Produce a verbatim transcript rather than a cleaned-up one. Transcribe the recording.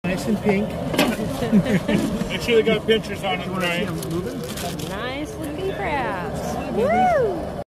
Nice and pink. Make sure they got pictures on it, right? Nice and pink.